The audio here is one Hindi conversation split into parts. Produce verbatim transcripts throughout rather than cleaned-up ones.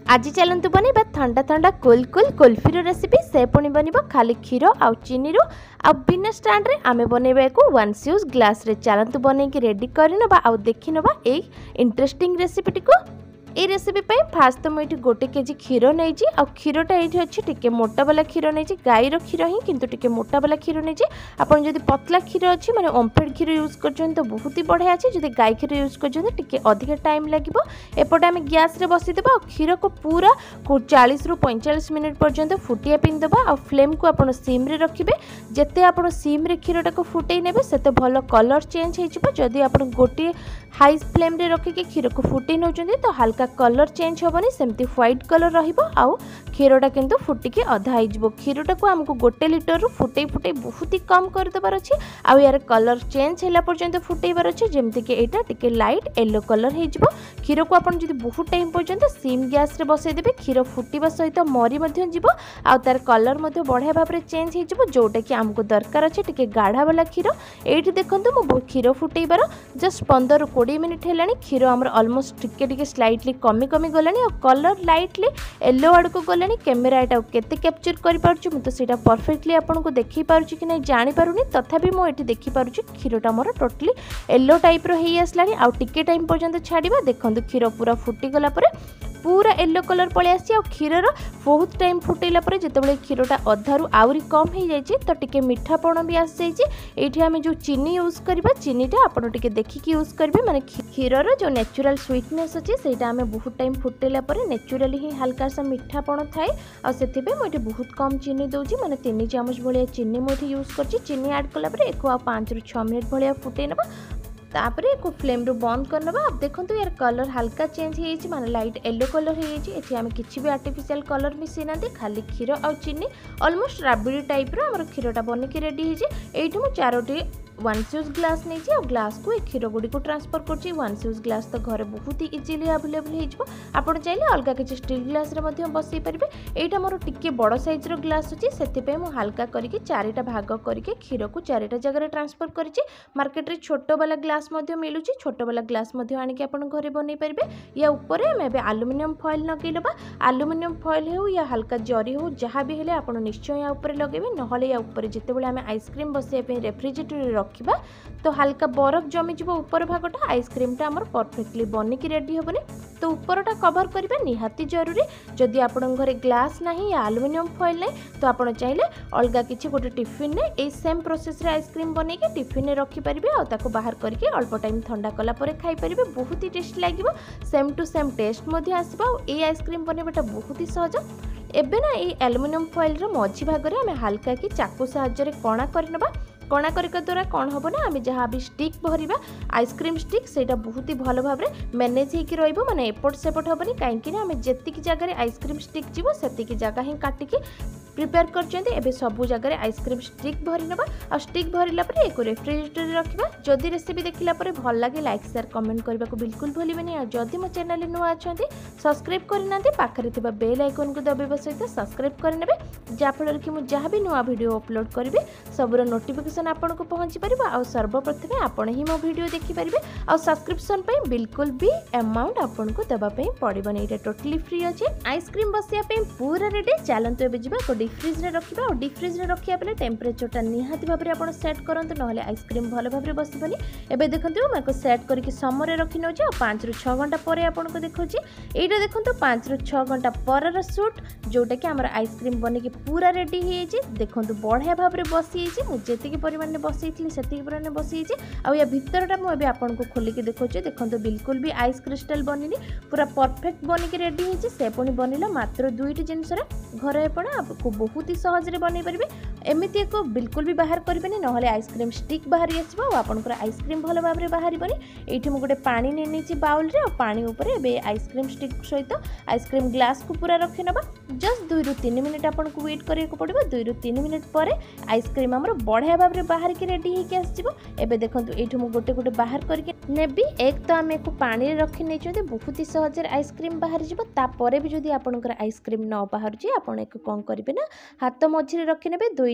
आज चलतु बनइबा ठंडा ठंडा कुल कुल कुल्फीर रेसिपी से पुणी बनइबा खाली क्षीर आउ चीनी रु आ बिना स्टैंड रे आमे बनइबा एको वंस यूज ग्लास रे चलतु बनइकी रेडी करनबा आउ देखिनबा ए इंटरेस्टिंग रेसिपी को। ए रेसिपी पे फास्ट तो मुझे गोटे केजी क्षीर नहीं आ क्षीरटा ये अच्छी टिके मोटा वाला क्षीर नहीं गाईर क्षीर ही किंतु टिके मोटा वाला क्षीर नहीं आपन जदि पतला क्षीर अच्छी माने ओमफेड क्षीर यूज कर तो बहुत ही बढ़िया अच्छे जदि गाई क्षीर यूज कर अधिक टाइम लगे एपटे आम गैस रे बसीदेबा और क्षीर को पूरा चालीस रु पैंतालीस मिनिट पर्यंत फुटिया पिन देबा और फ्लेम को आपन सिम रे रखिबे। जेते आपन सिम रे क्षीरटा को फुटई नेबे सेते भलो कलर चेंज हो जिवो। जदि आपन गोटे हाई फ्लेम रे रखिके क्षीर को फुटई नउचंदी तो हल्का कलर चेंज होबनी सेमती व्हाइट कलर रहिबो आउ क्षीरटा किंतु फुटिके अधा हो जिवो। क्षीरटा को हमको गोटे लिटर रु फुटई फुटई बहुत ही कम कर देबार अछि आउ यार कलर चेंज होला पर्यंत फुटईबार अछि जेमति के एटा टिके लाइट येलो कलर हो जिवो। क्षीर को आपन जदि बहुत टाइम पर्यंत सिम गैस रे बसई देबे क्षीर फुटिबा सहित मरी मध्ये जिवो आउ तार कलर मध्ये बढ़िया भाव रे चेंज हो जिवो जोटा कि हमको दरकार अछि टिके गाढ़ा वाला क्षीर। एठी देखंतु मो क्षीर फुटईबार जस्ट पंद्रह रु बीस मिनिट हेलानी क्षीर हमर ऑलमोस्ट टिके टिके स्लाइटली कमी कमी गलानी और कलर लाइटली येलो आड़ को गलानी। कैमेरा एटा केते कैप्चर करि पारुछु मु तो सेटा परफेक्टली आपन को देखि पारुछु कि नै जानि पारुनी तथापि मो एठी देखि पारुछु क्षीरटा मोर टोटली येलो टाइप रो हेई आसलानी आउ टिके टाइम पर्यंत छाड़ीबा। देखंतु क्षीर पूरा फुटी गला परे पूरा येलो कलर पळे आसी आ क्षीरर बहुत टाइम फुटेला परे जेतेबेले क्षीरटा अधारु आउरी कम हो जाइछि तो टिके मीठापण भी आसी जाइछि। एठी हमें जो चीनी यूज करबा चीनीटा आपन टिके देखिकी यूज करबे माने क्षीरर जो नेचुरल स्वीटनेस अछि सेटा हमें बहुत टाइम फुटेला परे नेचुरली ही हल्का सा मीठापण थाए आ सेथिबे म एठी बहुत कम चीनी दउछि माने तीन चम्मच भलिया चीनी म एठी यूज करछि। चीनी ऐड कला परे एको आ पाँच रु छह मिनिट भलिया फुटे नबा तापरे को फ्लेम रो बंद करनबा। अब देखंतु यार कलर हल्का चेंज हे छि माने लाइट येलो कलर हे छि। एठी हम किछि भी आर्टिफिशियल कलर मिसै नाते खाली क्षीर आ चीनी ऑलमोस्ट राबड़ी टाइप रो हमर क्षीरटा बनि के रेडी हे छि। एठी मु चारोटी वंस यूज ग्लास नहीं छी और ग्लास को एक क्षीर गुडी को ट्रांसफर करछि। वंस यूज ग्लास तो घरे बहुत ही इजीली अवेलेबल हे जिवो आपण चाहिले अलगा किछि स्टील ग्लास रे मध्ये बसई परिबे। एटा मोर टिके बड़ साइज रो ग्लास अछि सेति मु हल्का करके चारिटा भाग करके क्षीर को चारिटा जगह रे ट्रांसफर करछि। मार्केट रे छोटो वाला ग्लास मध्ये मिलुछि छोटो वाला ग्लास मध्ये आनि के आपण घरे बनै परिबे। या ऊपर में बे एल्युमिनियम फॉइल नगे लबा एल्युमिनियम फॉइल हो या हल्का जरी हो जहां भी हेले आपण निश्चय या ऊपर लगेबे नहले या ऊपर जेते बेले हमें आइसक्रीम बसै पे रेफ्रिजरेटर रे रखिबा तो हल्का बरफ जमी जीव ऊपर भागटा आइसक्रीमटा आमर परफेक्टली बनिकी रेडी हेबनी। तो ऊपरटा कवर करबा निहाती जरूरी। जदि आपन घरे ग्लास नाही या एल्युमिनियम फॉइल नै तो आपन चाहिले अलगा किछि गोटे टिफिन ने ए सेम प्रोसेस रे आइसक्रीम बनै के टिफिन ने रखि परिबे और ताको बाहर करके अल्प टाइम ठंडा कला परे खाई परिबे। बहुत ही टेस्टी लागिवो सेम टू सेम टेस्ट मध्ये आसीबा और ए आइसक्रीम बनेबाटा बहुत ही सहज। एबे ना ए एल्युमिनियम फॉइल रो मझी भाग रे हमें हल्का कि चाकू सहायता रे कणा करनबा। कणा करके द्वारा कौन हम ना आम जहाँ भी स्टिक भरवा आइसक्रीम स्टिक से बहुत ही भल भाव में मैनेज होकर रही माने एपट सेपट हेनी कहीं आम जी जगह आइसक्रीम स्टिक जीव से जगह ही काटिकी प्रिपेयर कर सब जगह आइसक्रीम स्टिक भरी नवा और स्टिक भरला एक रेफ्रिजरेटर रखा। जदि रेसिपी देखला भल लगे लाइक शेयर कमेंट करने को बिल्कुल भूलें। और जदि मो चैनल नुआ अच्छा सब्सक्राइब करना पाखे थी बेल आइकन को दबाइबा सहित सब्सक्राइब करने जहाँफल कि मुझे जहाँ भी नुआ वीडियो अपलोड करी सबूर नोटिफिकेशन आपन को पहुँची पार और सर्वप्रथमे आपण ही मो वीडियो देखिपारे और सब्सक्रिप्शन पे बिल्कुल भी अमाउंट आपन को देवाई पड़ोनी। ये टोटली फ्री अच्छे। आइसक्रीम बसिया पूरा रेडी चलतु ए जा डीप फ्रिज रे रखिबा और डीप फ्रिज रे रखिया पले टेम्परेचरटा निहाती भाबरे आपण सेट करंतु नहले आइसक्रीम भलो भाबरे बसिबनी। एबे देखंतु माको सेट करके समरे रखि नौ जे पाँच रु छह घंटा परे आपण को देखौची। एटा देखंतु पाँच रु छह घंटा परर शूट जोटा कि हमर आइसक्रीम बने के पूरा रेडी हे जे। देखंतु बढ़िया भाबरे बसि जे मु जेति के परिमाण ने बसैथिली सेति परिमाण ने बसि जे आ या भीतरटा मु एबे आपण को खोली के देखौची। देखंतु बिल्कुल भी आइस क्रिस्टल बनिनी पूरा परफेक्ट बनि के रेडी हे जे। से पुनी बनिला मात्र दुईटी जिंस रे घरे आपण आपको बहुत ही सहज रे बनै परिबे। एमिति एको बिल्कुल भी बाहर करबेनी नहले आइसक्रीम स्टिक बाहरी आसीबा और आपनकर आइसक्रीम भलो भाबरे बाहरी बनी। एठी मु गोटे पानी ने नेछि बाउल रे और पानी ऊपर एबे आइसक्रीम स्टिक सहित आइसक्रीम ग्लास को पूरा रखि नबा। जस्ट दुई रु तीन मिनिट आपन को वेट करिया को पड़िबो। दुई रु तीन मिनिट परे आइसक्रीम हमर बढ़िया भाबरे बाहर के रेडी हे के आसीबो। एबे देखंतु एठी मु गोटे गोटे बाहर करके नेबी। एक तो आमे को पानी रे रखि नै छथि बहुत ही सहज रे आइसक्रीम बाहर जिवो। ता परे भी जदी आपनकर आइसक्रीम न बाहर जे आपन एक कोन करिवे ना हाथ मझी रखी ने दुई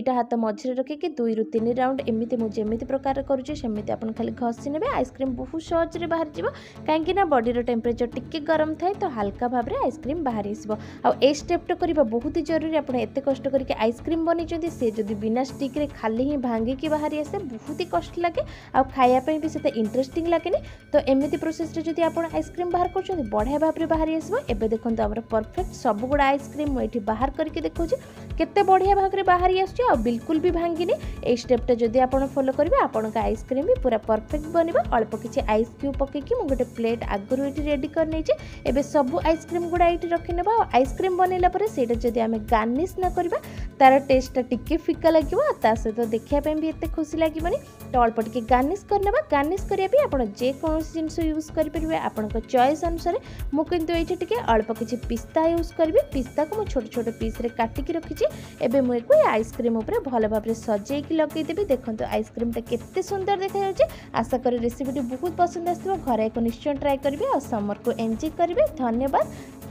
दुईटा हाथ मझे रखिकी दुई रु तीन राउंड एमती मुझे एमती प्रकार करुँचे सेमती आप खाली घसी ने आइसक्रीम बहुत सहज बाहर जाव कहीं बॉडी टेम्परेचर टिके गरम थाए तो हल्का भाव में आइसक्रीम बाहर आसो आ स्टेपटा करवा बहुत ही जरूरी। आप एत कष्ट करके आइसक्रीम बनई से जदि बिना स्टिक रे खाली ही भांगिकी बाहर आसे बहुत ही कष्ट लगे आ खायापी भी से इंटरेस्टिंग लगे तो एमती प्रोसेस जब आप आइसक्रीम बाहर कर बढ़िया भाव में बाहर आसो। एबे देखो आम परफेक्ट सब गुड़ा आइसक्रीम मुझे बाहर करके देखा केते बढ़िया भाव में बाहर आसूँ बिल्कुल भी भांगिनी। ये स्टेपटा जदि आप फॉलो करेंगे आपण आइसक्रीम भी पूरा परफेक्ट बनवा। अल्प किसी आइस क्यूब पकईकि मुझे गोटे प्लेट आगुरी ये रेडी कर एबे सब आइसक्रीम गुड़ा ये रखी ना आइसक्रीम बनैला जदि आम गार्निश न करवा तार टेस्टा टिके फिका लगे सहित देखापी भी एत खुशी लगे तो अल्प टे गार्निश करने गार्निश करिया भी आप जेकोसी जिन यूज करेंगे आपण चॉइस अनुसार मुझे ये अल्प किसी पिस्ता यूज करी पिस्ता को छोटे छोटे पीस रे काटिकी रखी एबे मुझे आइसक्रीम उपर भल भाव में सजेकी लगेदेवी। देखो आइसक्रीमटा केते सुंदर देखा। आशा करी रेसिपीटी बहुत पसंद आसो घर एक निश्चय ट्राए करेंगे और समर को एंजॉय करेंगे। धन्यवाद।